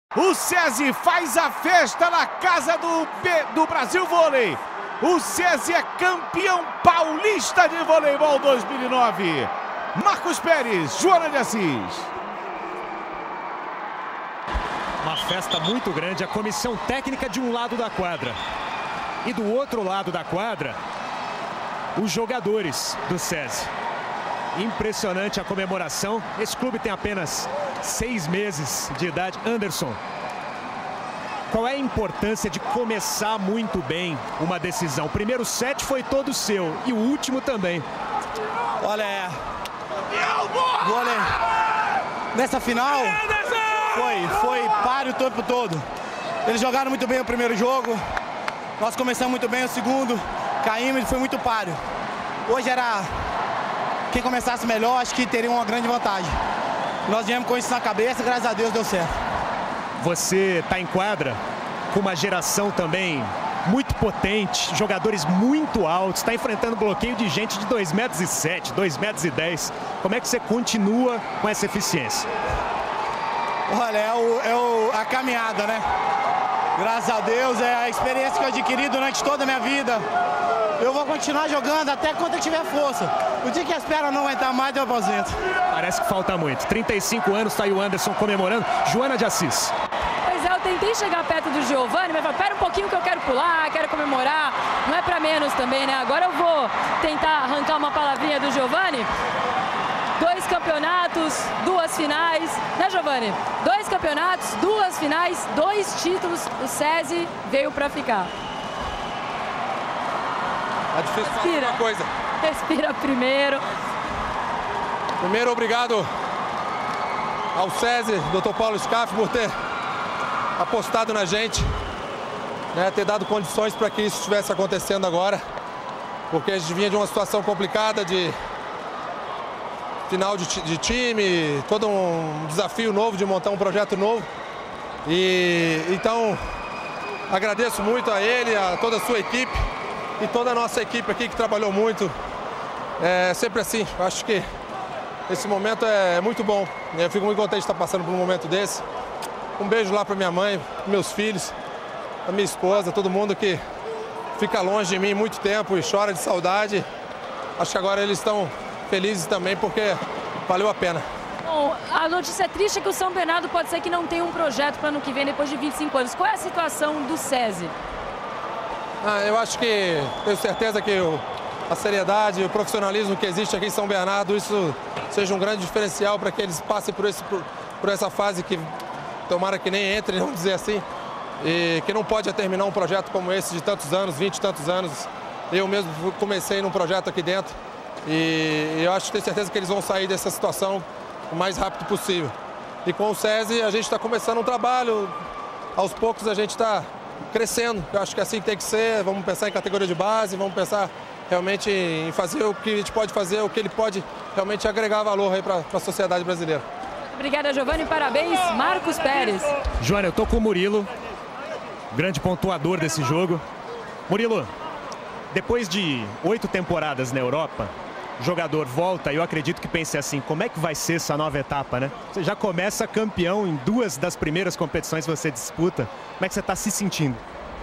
O SESI faz a festa na casa do Brasil Vôlei. O SESI é campeão paulista de voleibol 2009. Marcos Pérez, Joana de Assis. Uma festa muito grande, a comissão técnica de um lado da quadra. E do outro lado da quadra, os jogadores do SESI. Impressionante a comemoração. Esse clube tem apenas 6 meses de idade. Anderson, qual é a importância de começar muito bem uma decisão? O primeiro set foi todo seu e o último também. Olha, vôlei nessa final foi páreo o tempo todo. Eles jogaram muito bem o primeiro jogo, nós começamos muito bem o segundo, caímos e foi muito páreo. Hoje era quem começasse melhor, acho que teria uma grande vantagem. Nós viemos com isso na cabeça, graças a Deus deu certo. Você está em quadra com uma geração também muito potente, jogadores muito altos, está enfrentando bloqueio de gente de 2,07 m, 2,10 m. Como é que você continua com essa eficiência? Olha, a caminhada, né? Graças a Deus, é a experiência que eu adquiri durante toda a minha vida. Eu vou continuar jogando até quando eu tiver força. O dia que as pernas não aguentar mais, eu aposento. Parece que falta muito. 35 anos, está aí o Anderson comemorando. Joana de Assis. Pois é, eu tentei chegar perto do Giovanni, mas pera um pouquinho que eu quero pular, quero comemorar. Não é pra menos também, né? Agora eu vou tentar arrancar uma palavrinha do Giovanni. 2 campeonatos, 2 finais, né, Giovanni? 2 campeonatos, 2 finais, 2 títulos. O SESI veio pra ficar. É difícil falar alguma coisa. Respira primeiro. Primeiro, obrigado ao SESI, Dr. Paulo Scaff, por ter apostado na gente, né, ter dado condições para que isso estivesse acontecendo agora, porque a gente vinha de uma situação complicada de final de time, todo um desafio novo de montar um projeto novo. E então agradeço muito a ele, a toda a sua equipe e toda a nossa equipe aqui que trabalhou muito. É sempre assim, acho que esse momento é muito bom. Eu fico muito contente de estar passando por um momento desse. Um beijo lá para minha mãe, meus filhos, a minha esposa, todo mundo que fica longe de mim muito tempo e chora de saudade. Acho que agora eles estão felizes também porque valeu a pena. Bom, a notícia triste é que o São Bernardo pode ser que não tenha um projeto para ano que vem depois de 25 anos. Qual é a situação do SESI? Eu acho que, tenho certeza que a seriedade, o profissionalismo que existe aqui em São Bernardo, isso seja um grande diferencial para que eles passem por essa fase que tomara que nem entre, vamos dizer assim, e que não pode terminar um projeto como esse de tantos anos, 20 e tantos anos. Eu mesmo comecei num projeto aqui dentro e eu acho que tenho certeza que eles vão sair dessa situação o mais rápido possível. E com o SESI a gente está começando um trabalho, aos poucos a gente está crescendo, eu acho que assim tem que ser. Vamos pensar em categoria de base, vamos pensar realmente em fazer o que a gente pode fazer, o que ele pode realmente agregar valor aí para a sociedade brasileira. Obrigada, Giovanni, parabéns, Marcos Pérez. Joana, eu tô com o Murilo, grande pontuador desse jogo. Murilo, depois de 8 temporadas na Europa, o jogador volta e eu acredito que pense assim, como é que vai ser essa nova etapa, né? Você já começa campeão em 2 das primeiras competições que você disputa. Como é que você está se sentindo?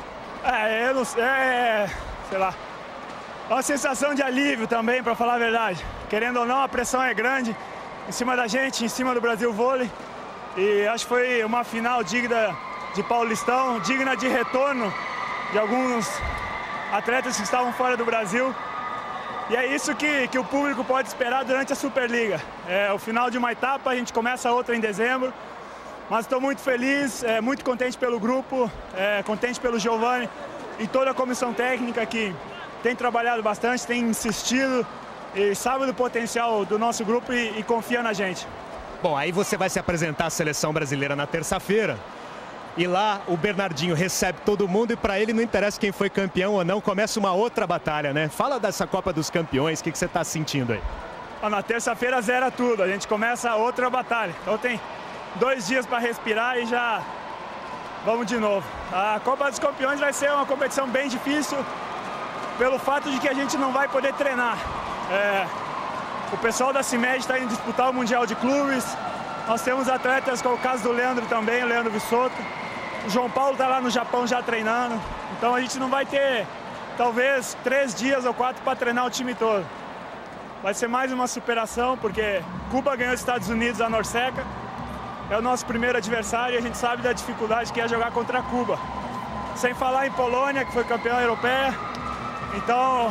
Eu não sei, sei lá, é uma sensação de alívio também, para falar a verdade. Querendo ou não, a pressão é grande em cima da gente, em cima do Brasil Vôlei. E acho que foi uma final digna de Paulistão, digna de retorno de alguns atletas que estavam fora do Brasil. E é isso que o público pode esperar durante a Superliga. É o final de uma etapa, a gente começa outra em dezembro. Mas estou muito feliz, muito contente pelo grupo, contente pelo Giovanni e toda a comissão técnica que tem trabalhado bastante, tem insistido e sabe do potencial do nosso grupo e confia na gente. Bom, aí você vai se apresentar à seleção brasileira na terça-feira. E lá o Bernardinho recebe todo mundo e para ele não interessa quem foi campeão ou não, começa uma outra batalha, né? Fala dessa Copa dos Campeões, o que você está sentindo aí? Na terça-feira zera tudo, a gente começa outra batalha. Então tem 2 dias para respirar e já vamos de novo. A Copa dos Campeões vai ser uma competição bem difícil pelo fato de que a gente não vai poder treinar. O pessoal da CIMED está indo disputar o Mundial de Clubes, Nós temos atletas como o caso do Leandro também, o Leandro Vissoto. O João Paulo está lá no Japão já treinando. Então a gente não vai ter, talvez, 3 dias ou 4 para treinar o time todo. Vai ser mais uma superação, porque Cuba ganhou os Estados Unidos a Norseca. É o nosso primeiro adversário e a gente sabe da dificuldade que é jogar contra Cuba. Sem falar em Polônia, que foi campeã europeia. Então,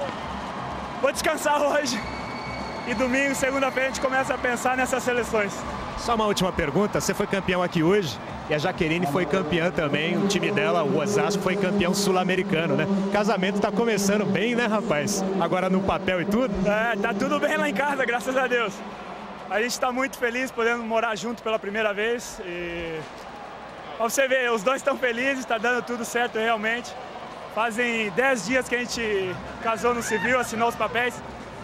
vou descansar hoje. E domingo, segunda-feira, a gente começa a pensar nessas seleções. Só uma última pergunta. Você foi campeão aqui hoje e a Jaqueline foi campeã também. O time dela, o Osasco, foi campeão sul-americano, né? O casamento tá começando bem, né, rapaz? Agora no papel e tudo? É, tá tudo bem lá em casa, graças a Deus. A gente está muito feliz podendo morar junto pela primeira vez. E pra você ver, os dois estão felizes, está dando tudo certo realmente. Fazem 10 dias que a gente casou no civil, assinou os papéis.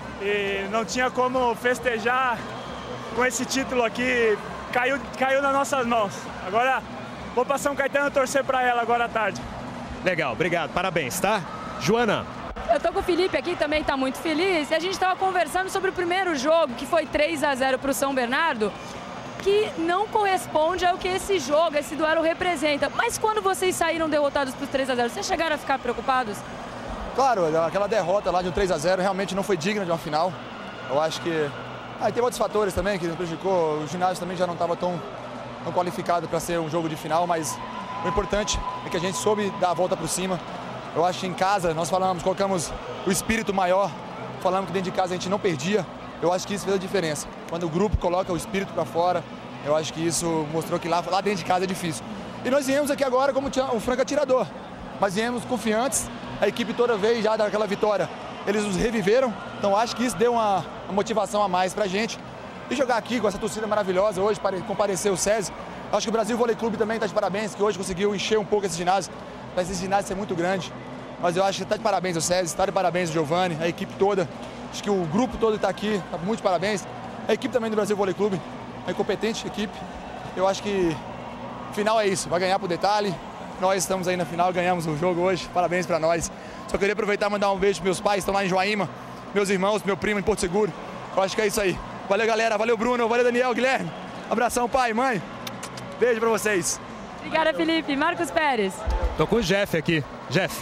E não tinha como festejar com esse título aqui, caiu nas nossas mãos. Agora vou para São Caetano torcer para ela agora à tarde. Legal, obrigado, parabéns, tá? Joana. Eu tô com o Felipe aqui, também tá muito feliz. E a gente estava conversando sobre o primeiro jogo, que foi 3-0 para o São Bernardo, que não corresponde ao que esse jogo, esse duelo representa. Mas quando vocês saíram derrotados por 3-0, vocês chegaram a ficar preocupados? Claro, aquela derrota lá de um 3-0 realmente não foi digna de uma final. Eu acho que... tem outros fatores também que nos prejudicou. O ginásio também já não estava tão qualificado para ser um jogo de final, mas o importante é que a gente soube dar a volta por cima. Eu acho que em casa nós colocamos o espírito maior, falamos que dentro de casa a gente não perdia. Eu acho que isso fez a diferença. Quando o grupo coloca o espírito para fora, eu acho que isso mostrou que lá dentro de casa é difícil. E nós viemos aqui agora como um franco atirador, mas viemos confiantes. A equipe toda veio já daquela vitória. Eles nos reviveram, então acho que isso deu uma motivação a mais pra gente. E jogar aqui com essa torcida maravilhosa hoje, comparecer o SESI. Acho que o Brasil Vôlei Clube também está de parabéns, que hoje conseguiu encher um pouco esse ginásio. Mas esse ginásio é muito grande. Mas eu acho que está de parabéns o SESI, está de parabéns o Giovanni, a equipe toda. Acho que o grupo todo está aqui, está muito de parabéns. A equipe também do Brasil Vôlei Clube, uma incompetente equipe. Eu acho que o final é isso, vai ganhar por detalhe. Nós estamos aí na final, ganhamos o jogo hoje, parabéns para nós. Só queria aproveitar e mandar um beijo para meus pais, estão lá em Joaíma, meus irmãos, meu primo em Porto Seguro. Eu acho que é isso aí. Valeu, galera, valeu, Bruno, valeu, Daniel, Guilherme. Abração, pai, mãe. Beijo para vocês. Obrigada, Felipe. Marcos Pérez. Tô com o Jeff aqui. Jeff,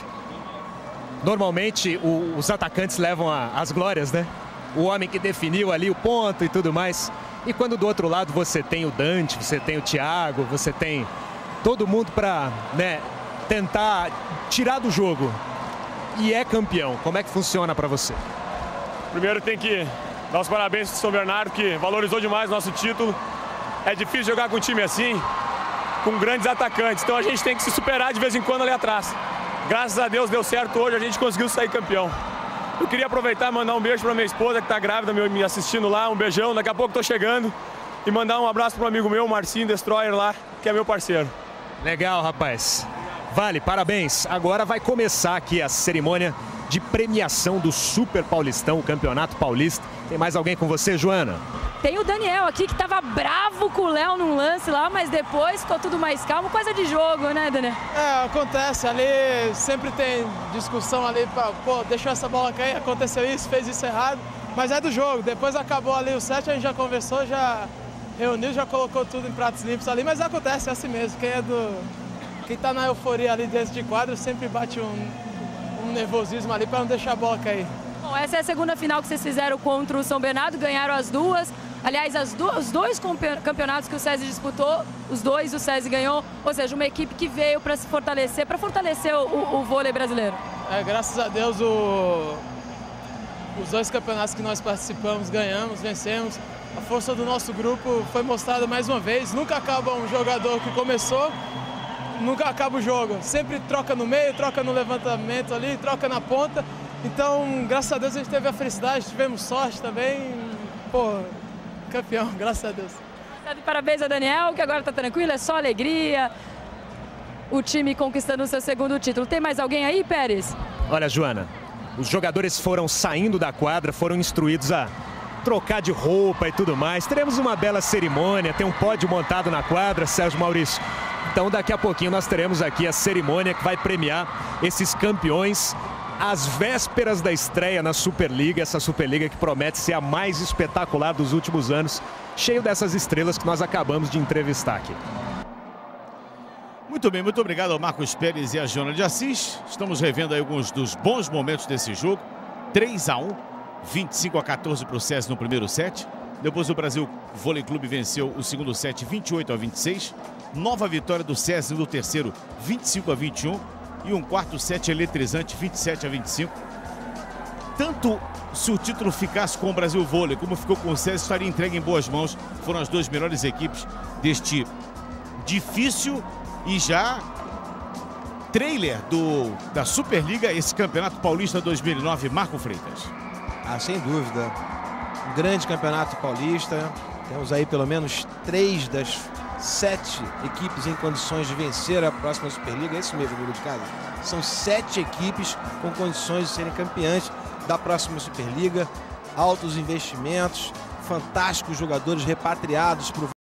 normalmente os atacantes levam as glórias, né? O homem que definiu ali o ponto e tudo mais. E quando do outro lado você tem o Dante, você tem o Thiago, você tem todo mundo para, né, tentar tirar do jogo. E é campeão. Como é que funciona para você? Primeiro tem que dar os parabéns para o São Bernardo, que valorizou demais o nosso título. É difícil jogar com um time assim, com grandes atacantes. Então a gente tem que se superar de vez em quando ali atrás. Graças a Deus deu certo hoje, a gente conseguiu sair campeão. Eu queria aproveitar e mandar um beijo para minha esposa que está grávida, me assistindo lá. Um beijão, daqui a pouco estou chegando. E mandar um abraço para um amigo meu, o Marcinho Destroyer lá, que é meu parceiro. Legal, rapaz. Vale, parabéns. Agora vai começar aqui a cerimônia de premiação do Super Paulistão, o Campeonato Paulista. Tem mais alguém com você, Joana? Tem o Daniel aqui, que estava bravo com o Léo num lance lá, mas depois ficou tudo mais calmo. Coisa de jogo, né, Daniel? Acontece ali, sempre tem discussão ali, pô, deixou essa bola cair, aconteceu isso, fez isso errado. Mas é do jogo, depois acabou ali o set, a gente já conversou, já reuniu, já colocou tudo em pratos limpos ali, mas acontece, é assim mesmo. Quem tá na euforia ali dentro de quadro sempre bate um nervosismo ali para não deixar a bola cair. Bom, essa é a segunda final que vocês fizeram contra o São Bernardo, ganharam as duas. Aliás, os dois campeonatos que o SESI disputou, os dois o SESI ganhou, ou seja, uma equipe que veio para se fortalecer, o vôlei brasileiro. Graças a Deus, os dois campeonatos que nós participamos, ganhamos, vencemos. A força do nosso grupo foi mostrada mais uma vez. Nunca acaba um jogador que começou, nunca acaba o jogo. Sempre troca no meio, troca no levantamento ali, troca na ponta. Então, graças a Deus, a gente teve a felicidade, tivemos sorte também. Pô, campeão, graças a Deus. Parabéns a Daniel, que agora está tranquilo, é só alegria. O time conquistando o seu segundo título. Tem mais alguém aí, Pérez? Olha, Joana, os jogadores foram saindo da quadra, foram instruídos a trocar de roupa e tudo mais. Teremos uma bela cerimônia, tem um pódio montado na quadra, Sérgio Maurício. Então, daqui a pouquinho nós teremos aqui a cerimônia que vai premiar esses campeões às vésperas da estreia na Superliga, essa Superliga que promete ser a mais espetacular dos últimos anos, cheio dessas estrelas que nós acabamos de entrevistar aqui. Muito bem, muito obrigado ao Marcos Pérez e a Joana de Assis. Estamos revendo aí alguns dos bons momentos desse jogo. 3-1, 25-14 para o SESI no primeiro set. Depois o Brasil Vôlei Clube venceu o segundo set 28-26. Nova vitória do SESI no terceiro 25-21. E um quarto set eletrizante 27-25. Tanto se o título ficasse com o Brasil Vôlei como ficou com o SESI, estaria entregue em boas mãos. Foram as duas melhores equipes deste difícil e já trailer da Superliga, esse Campeonato Paulista 2009, Marco Freitas. Sem dúvida. Um grande Campeonato Paulista. Temos aí pelo menos 3 das 7 equipes em condições de vencer a próxima Superliga. É isso mesmo, amigo de casa. São 7 equipes com condições de serem campeãs da próxima Superliga. Altos investimentos, fantásticos jogadores repatriados para o